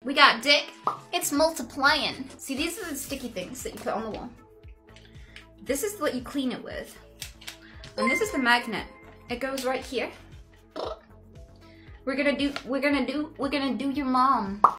We got Dick. It's multiplying. See, these are the sticky things that you put on the wall. This is what you clean it with. And this is the magnet. It goes right here. We're gonna do your mom.